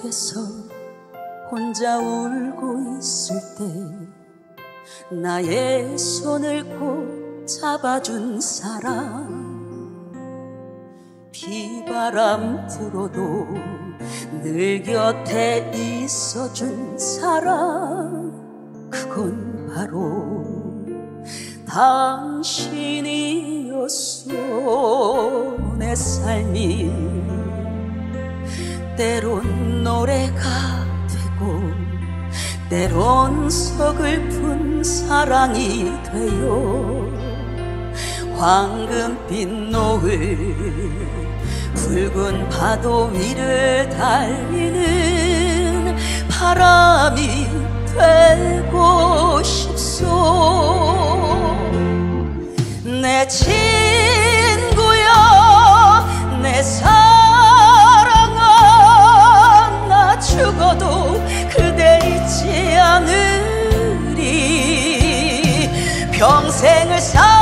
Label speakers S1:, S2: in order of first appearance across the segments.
S1: 속에서 혼자 울고 있을 때 나의 손을 꼭 잡아준 사람, 비바람 불어도 늘 곁에 있어준 사람, 그건 바로 당신이었어. 내 삶이 때론 노래가 되고 때론 서글픈 사랑이 되어 황금빛 노을 붉은 파도 위를 달리는 바람이 되고 싶소. 내 친구여, 내 사랑아, 나 죽어도 그대 잊지 않으리. 평생을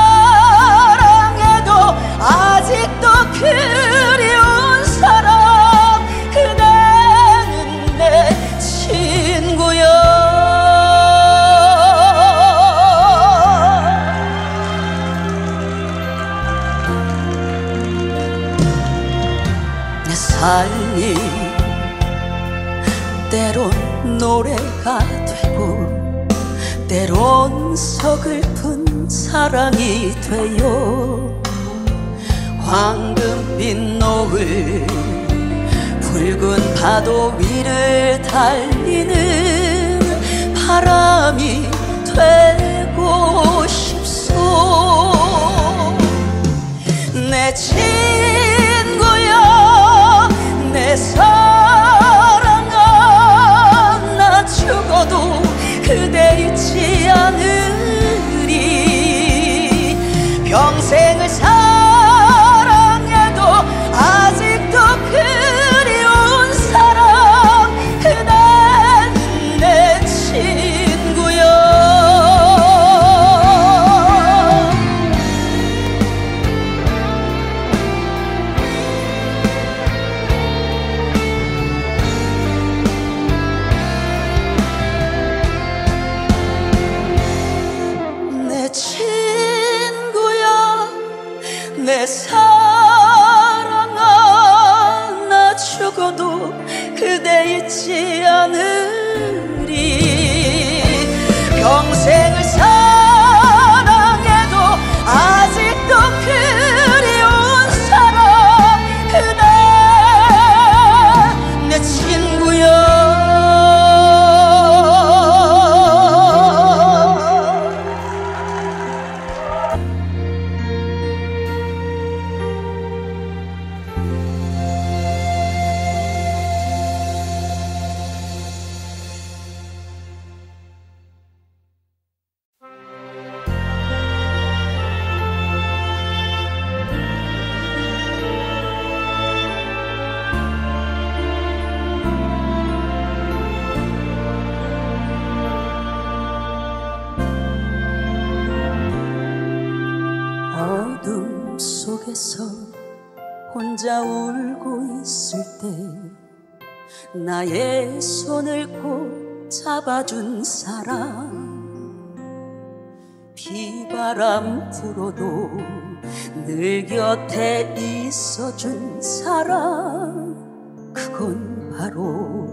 S1: 사랑해도 아직도 그리운 사람, 그대는 내 친구여. 내 삶이 때론 노래가 되고 때론 서글픈 사랑이 되어 황금빛 노을 붉은 파도 위를 달리는 바람이 되고 싶소. 내 친구여, 내 사랑아, 나 죽어도 그대 잊지 않으리. 평생을 사랑해도 아직도 그리운 사람, 그대는 내 친구여. 내 사랑아, 나 죽어도 그대 잊지 않으리. 평생을 사랑해도 아직도 그리운 사람, 그대 내 친구여. 어둠 속에서 혼자 울고 있을 때 나의 손을 꼭 잡아준 사람, 비바람 불어도 늘 곁에 있어준 사람, 그건 바로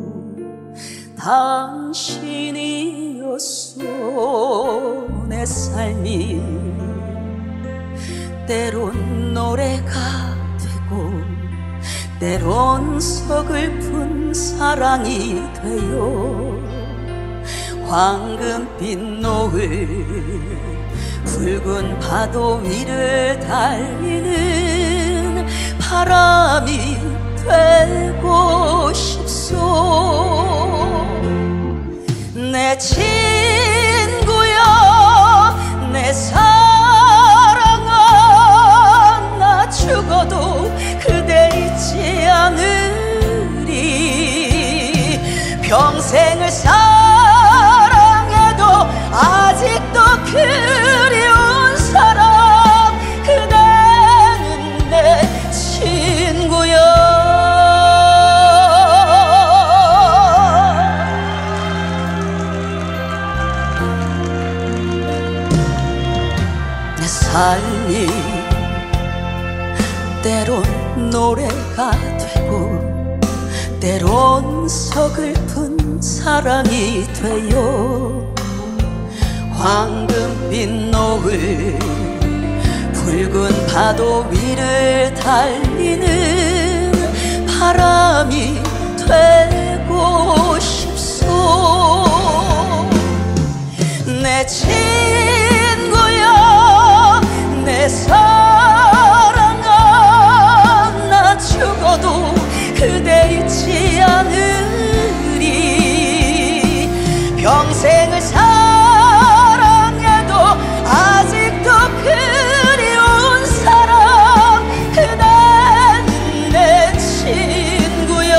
S1: 당신이었어. 내 삶이 때론 노래가 되고 때론 서글픈 사랑이 되어 황금빛 노을 붉은 파도 위를 달리는 바람이 되고 싶소. 내 친구여, 내 사랑아, 나 죽어도 그대 잊지 않으리. 평생을 사랑해도 아직도 그리운 사람, 그대는 내 친구여. 때론 노래가 되고 때론 서글픈 사랑이 돼요. 황금빛 노을 붉은 파도 위를 달리는 바람이 되고 싶소. 내 친구야 내 사랑아 나 죽어도 그대 잊지 않으리. 평생을 사랑해도 아직도 그리운 사람 그댄 내 친구야.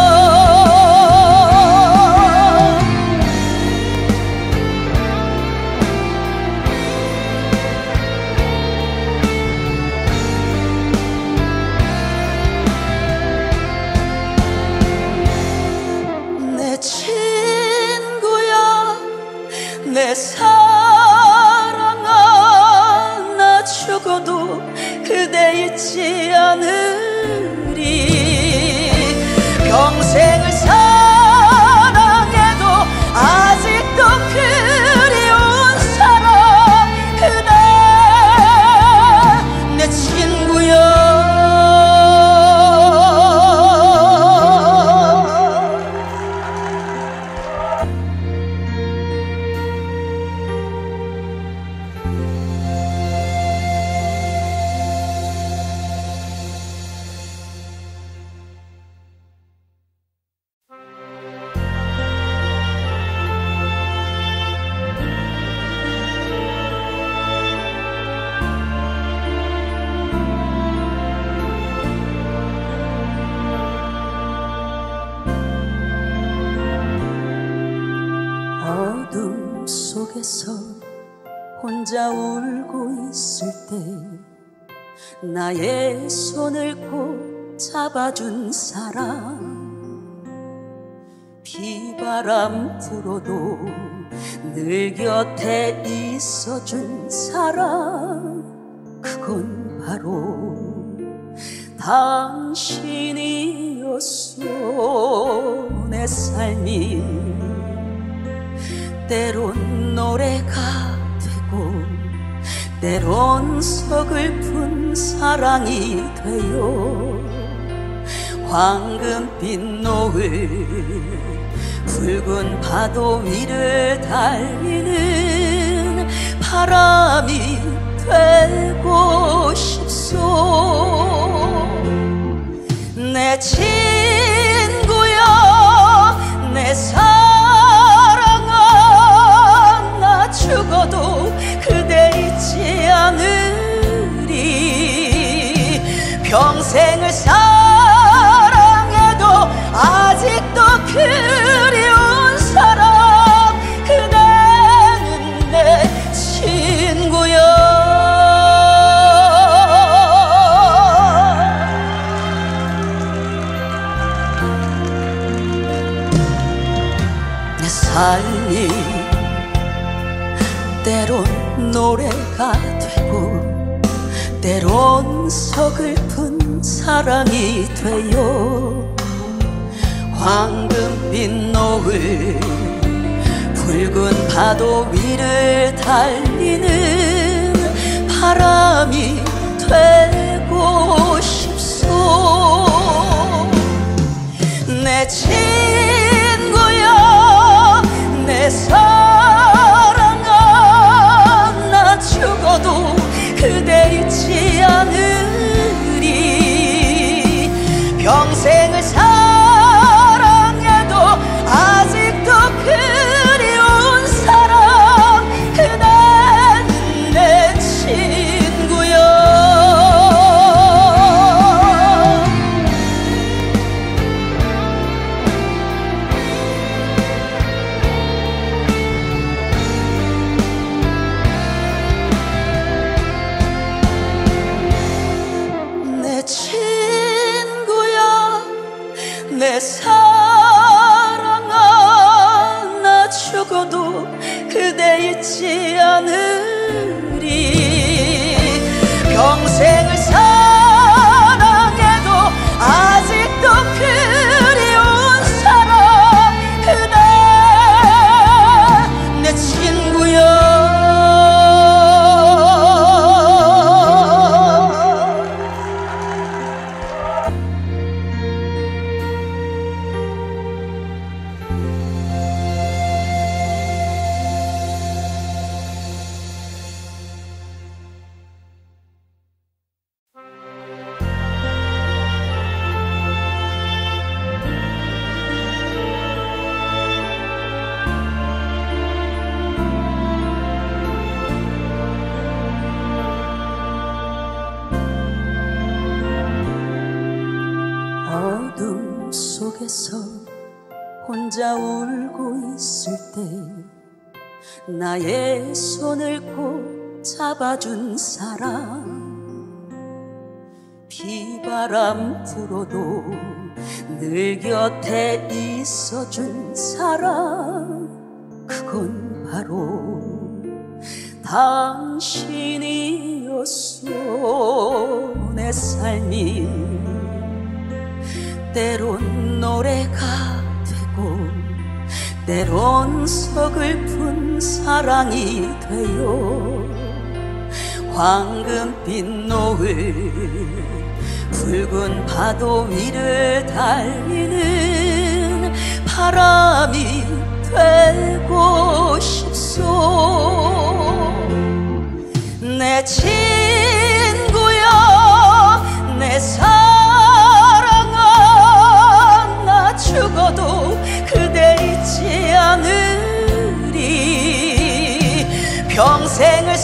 S1: 내 친구야 내 사랑아 나 죽어도 그대 잊지 않으리. 평생을 사랑해도 아직도 그리운 사람 그대 내 친구야. 어둠 속에서 혼자 울고 있을 때 나의 손을 꼭 잡아준 사람, 비바람 불어도 늘 곁에 있어준 사람, 그건 바로 당신이었어. 내 삶이 때론 노래가 되고 때론 서글픈 사랑이 돼요. 황금빛 노을 붉은 파도 위를 달리는 바람이 되고 싶소. 내 친구야 내 사랑아 나 죽어도 그대 잊지 않으리. 평생을 사랑해도 아직도 그리운 사람 그대는 내 친구야. 내 삶이 때론 노래가 되고 때론 서글픈 사랑이 돼요. 황금빛 노을 붉은 파도 위를 달리는 바람이 되고 싶소. 내 친구야 내 사랑아 나 죽어도 그대 잊지 않으리. 평생을 사랑해도 아직도 그리운 사람 그댄 내 친구야. 내 친구야 내 사랑아 나 죽어도 그대 잊지 않으리. 평생을 사랑해도 속에서 혼자 울고 있을 때 나의 손을 꼭 잡아준 사람, 비바람 불어도 늘 곁에 있어준 사람, 그건 바로 당신이었어. 내 삶이 때론 노래가 되고 때론 서글픈 사랑이 되어 황금빛 노을 붉은 파도 위를 달리는 바람이 되고 싶소. 내 친구여 내 사랑아, 나 죽어도 그대 잊지 않으리. 평생을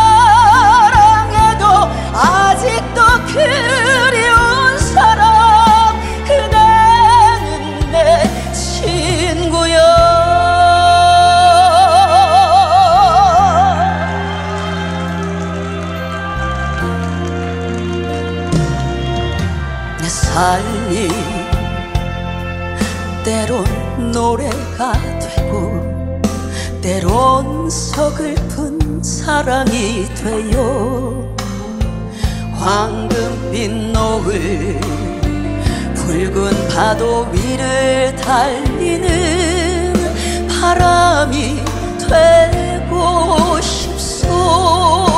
S1: 사랑해도 아직도 그리운 사람, 그대는 내 친구여. 삶이 때론 노래가 되고 때론 서글픈 사랑이 되어 황금빛 노을 붉은 파도 위를 달리는 바람이 되고 싶소.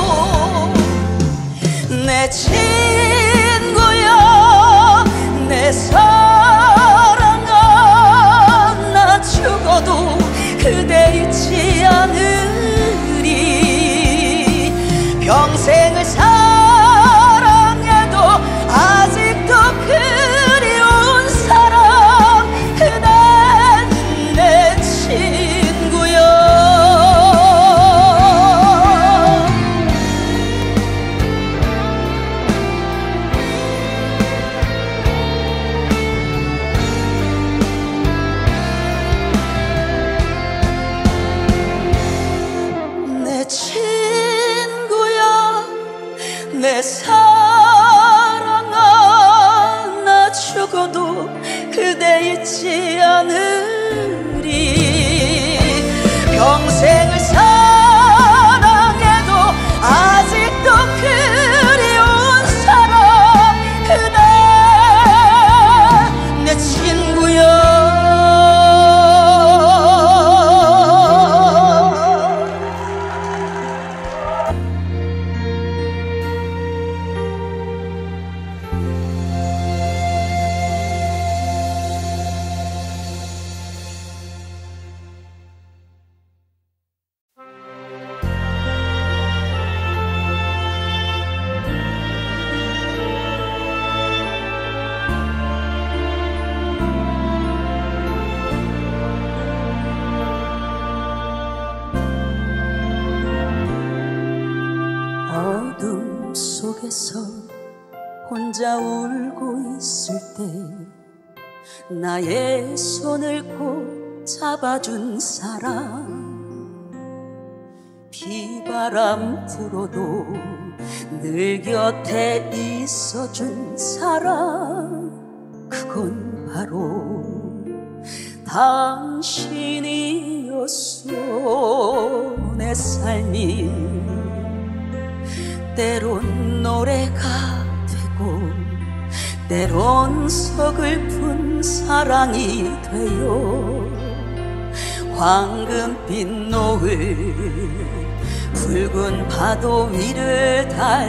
S1: 내 친구여 내 사랑아, 나 죽어도 그대 잊지 않으리. 평생을 사랑해도 아직도 그리운 사람, 그대는 내 친구여. 내 사랑아, 나 죽어도 그대 잊지 않으리. 평생을 사랑해도 아직도 그리운 사람, 그대 내 친구여. 어둠 속에서 혼자 울고 있을 때 나의 손을 꼭 잡아준 사람, 비바람 불어도 늘 곁에 있어준 사람, 그건 바로 당신이었어. 내 삶이 때론 노래가 되고 때론 서글픈 사랑이 되어 황금빛 노을 붉은 파도 위를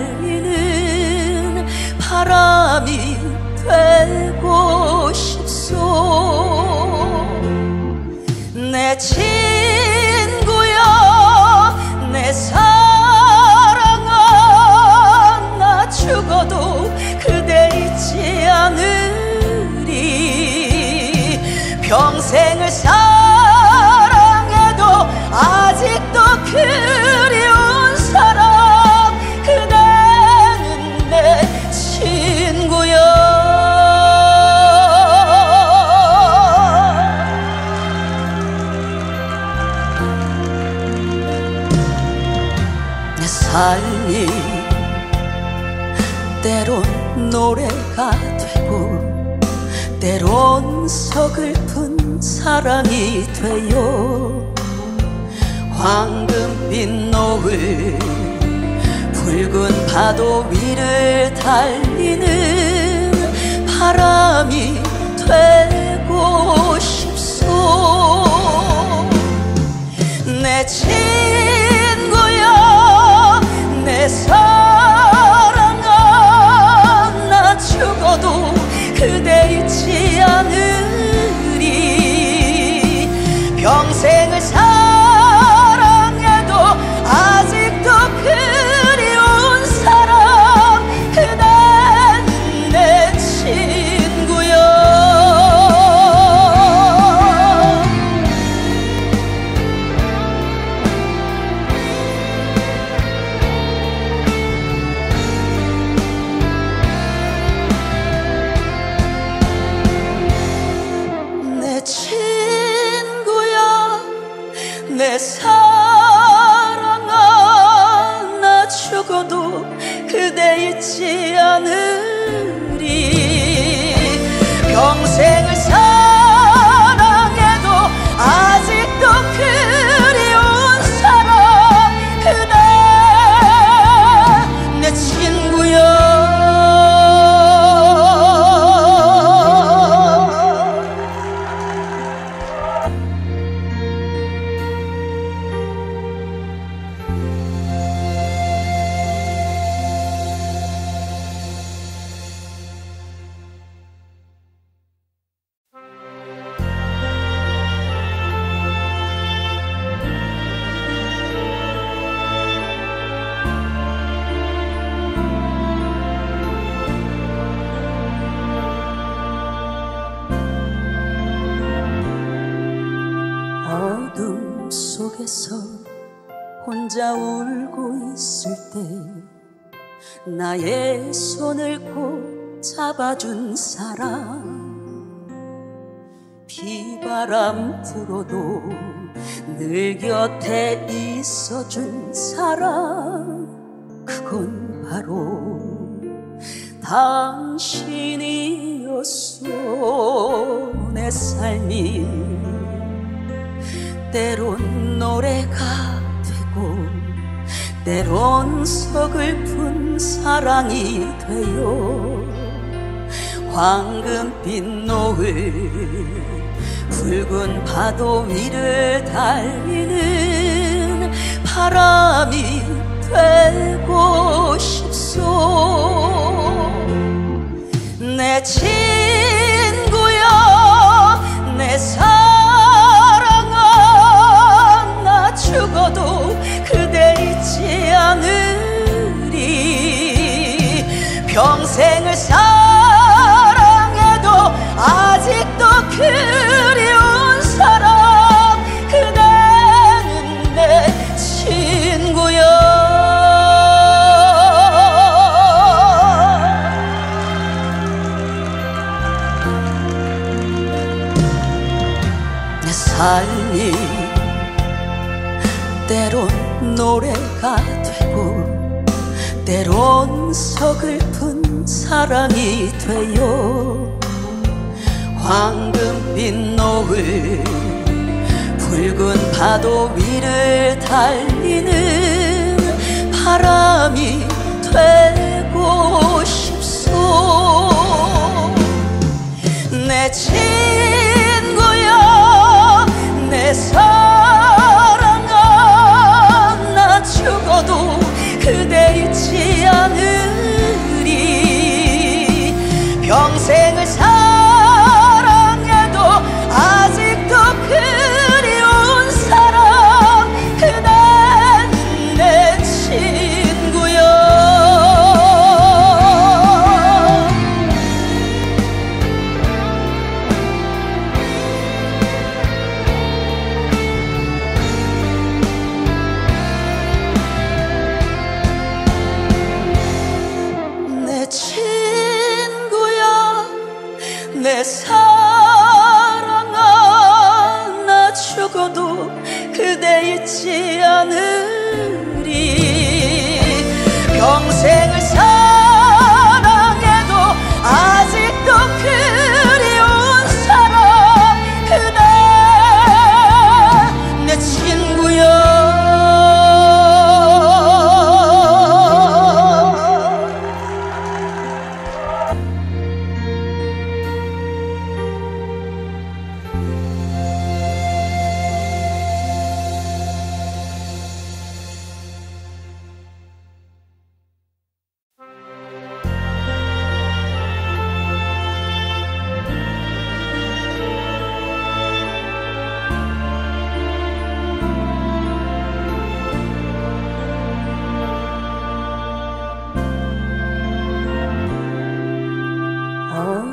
S1: 달리는 바람이 되고 싶소. 내 친구여 내 사랑아, 나 죽어도 그대 잊지 않으리. 평생을 사랑해도 아직도 그리운 사람, 그대는 내 친구여. 노래가 되고 때론 서글픈 사랑이 되어 황금빛 노을 붉은 파도 위를 달리는 바람이 되고 싶소. 내 친구야 내 사랑아 나 죽어도 그대 잊지 않으리. 평생을 사랑해도 아직도 그리운 사람 그댄 내 친구야. 내 사랑아 나 죽어도 그대 잊지 않으리. 평생을 사랑해도 아직도 그리운 사람 그대 내 친구야. 어둠 속에서 혼자 울고 있을 때 나의 손을 꼭 잡아준 사람, 비바람 불어도 늘 곁에 있어준 사람, 그건 바로 당신이었소. 내 삶이 때론 노래가 되고 때론 서글픈 사랑이 되어 황금빛 노을 붉은 파도 위를 달리는 바람이 되고 싶소. 내 친구야 내 사랑아 나 죽어도 그대 잊지 않으리. 평생을 사랑해도 아직도 그리운 사람 그대는 내 친구야. 내 삶이 때론 노래가 되고 때론 서글픈 사랑이 되어 황금빛 노을 붉은 파도 위를 달리는 바람이 되고 싶소. 내 친구야 내 사랑아 나 죽어도 그대 잊지 않으리. 평생을 사랑해도 아직도 그리운 사람 그댄 내 친구야. 내 사랑아 나 죽어도 그대 잊지 않으리. 평생을 사랑해도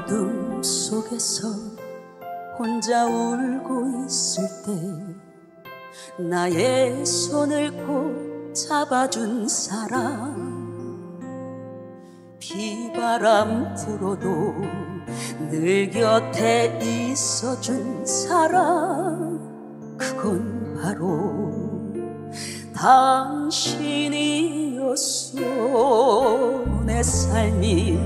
S1: 어둠 속에서 혼자 울고 있을 때 나의 손을 꼭 잡아준 사람, 비바람 불어도 늘 곁에 있어준 사람, 그건 바로 당신이었어. 내 삶이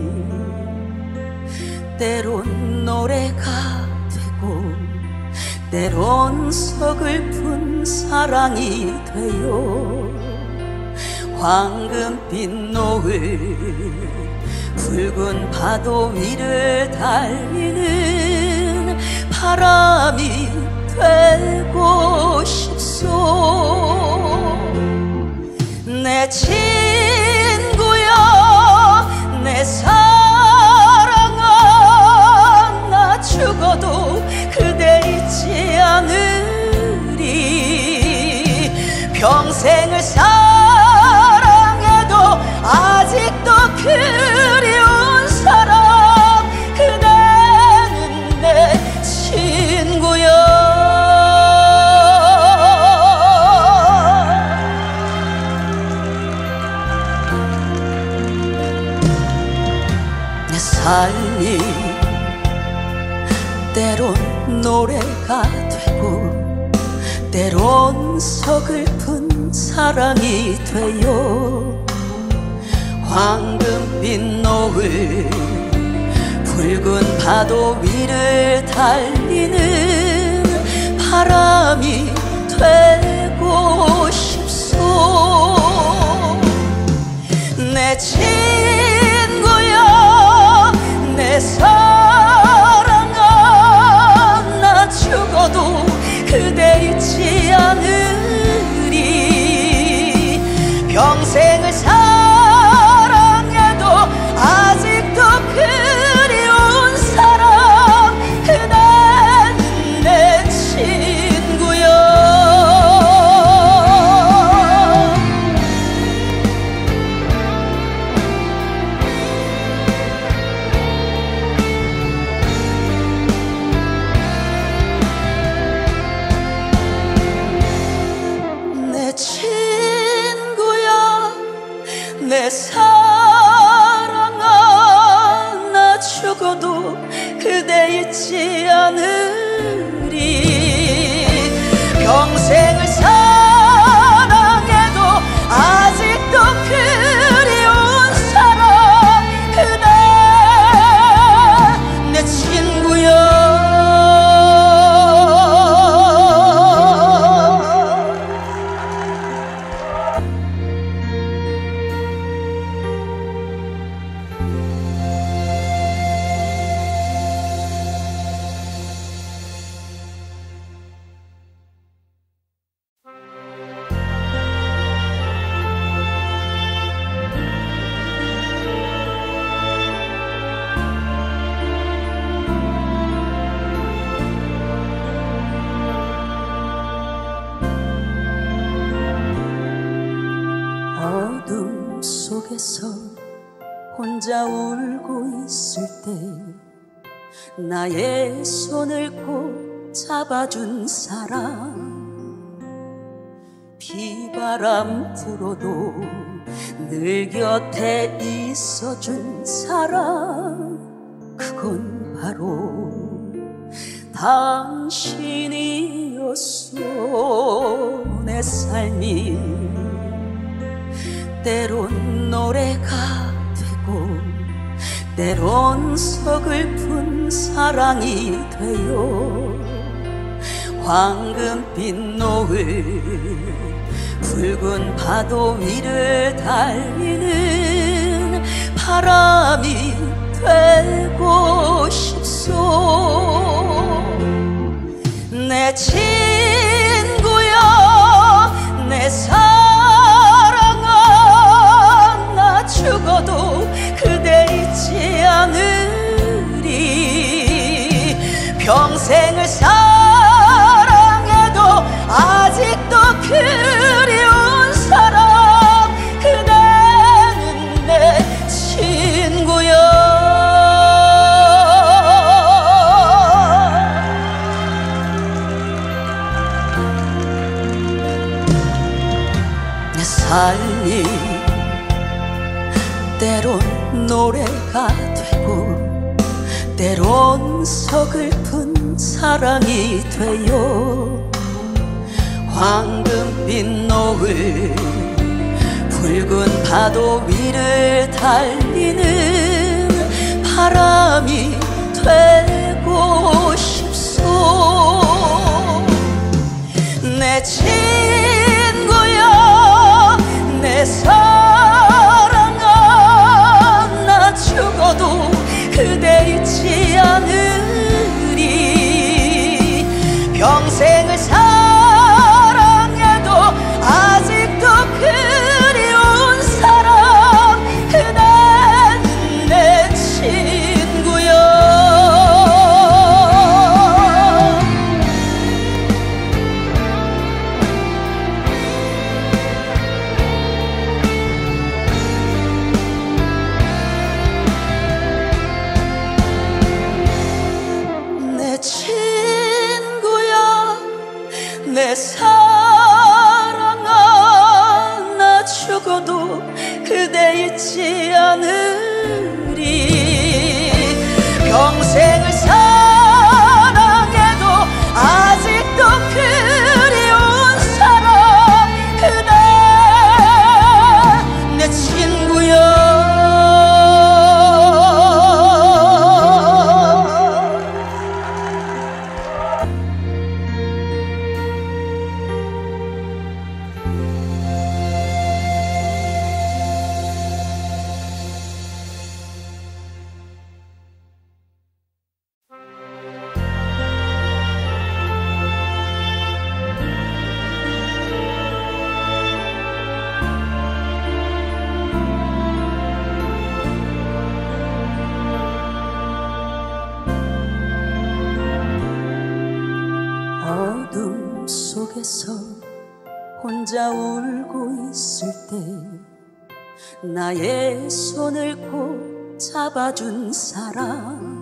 S1: 때론 노래가 되고 때론 서글픈 사랑이 되어 황금빛 노을 붉은 파도 위를 달리는 바람이 되고 싶소. 내 친구여 내 사랑아, 나 죽어도 그대 잊지 않으리. 평생을 사랑해도 아직도 그리운 사람, 그대는 내 친구여. 내 삶이 때론 노래가 되고 때론 서글픈 사랑이 되어 황금빛 노을 붉은 파도 위를 달리는 바람이 되고 싶소. 내 친구여 내 사랑아, 나 죽어도 그대 잊지 않으리. 평생을 사랑해도 아직도 그리운 사람, 그댄 내 친구여. 내 친구야 내 사랑아, 나 죽어도 그대 잊지 않으리. 평생을 사랑해도 아직도 그리운 사람, 그대 내 친구야. 어둠 속에서 혼자 울고 있을 때 나의 손을 꼭 잡아준 사람, 비바람 불어도 늘 곁에 있어준 사람, 그건 바로 당신이었어. 내 삶이 때론 노래가 되고 때론 서글픈 사랑이 되어 황금빛 노을 붉은 파도 위를 달리는 바람이 되고 싶소. 내 친구여 내 사랑아, 나 죽어도 그대 잊지 않으리. 평생을 사랑해도 아직도 그리운 사람, 그대는 내 친구여. 때론 서글픈 사랑이 되어 황금빛 노을 붉은 파도 위를 달리는 바람이 되고 싶소. 내 친구여 내 사랑아 나 죽어도 그대 잊지 않으리. 평생을 사랑해도 아직도 그리운 사람 그댄 내 친구여. 내 친구야 내 사랑아 나 죽어도 그대 잊지 않으리. 평생을 사랑해도 아직도 그리운 사람 그대 내 친구야. 어둠 속에서 혼자 울고 있을 때 나의 손을 꼭 잡아준 사람,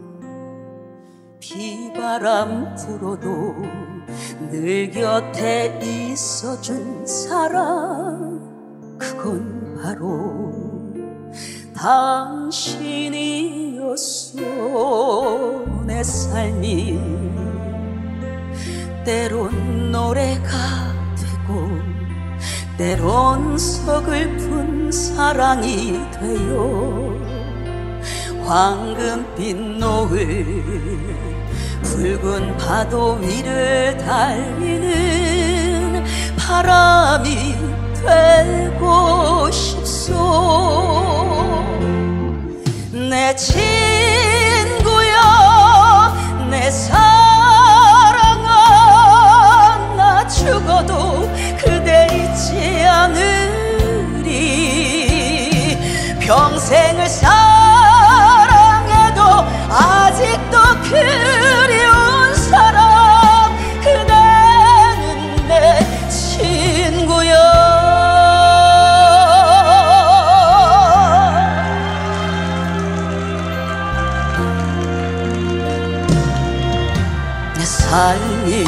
S1: 비바람 불어도 늘 곁에 있어준 사람, 그건 바로 당신이었어. 내 삶이 때론 노래가 되고 때론 서글픈 사랑이 되어 황금빛 노을 붉은 파도 위를 달리는 바람이 되고 싶소. 내 친구여 내 사랑아 나 죽어도 그대 잊지 않으리. 평생을 사랑해도 아직도 그리운 사람 그대는 내 친구여. 삶이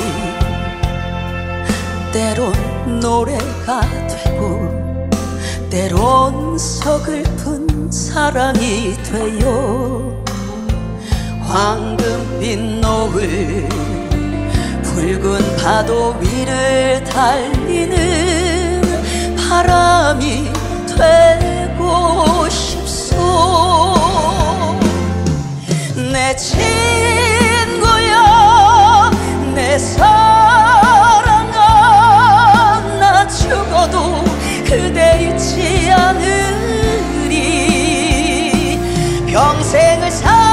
S1: 때론 노래가 되고 때론 서글픈 사랑이 되어 황금빛 노을 붉은 파도 위를 달리는 바람이 되고 싶소. 내 친구여 내 사랑아 나 죽어도 그대 잊지 않으리. 평생을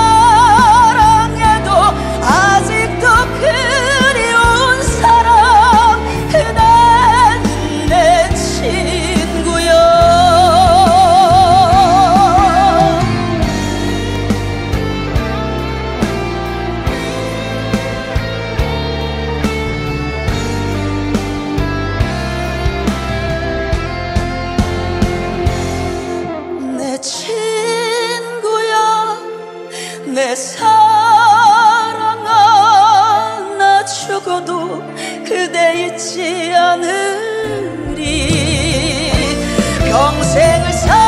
S1: 사랑해도 아직도 그리운 사람 그댄 내 친구여. 내 사랑아 나 죽어도 그대 잊지 않으리. 평생을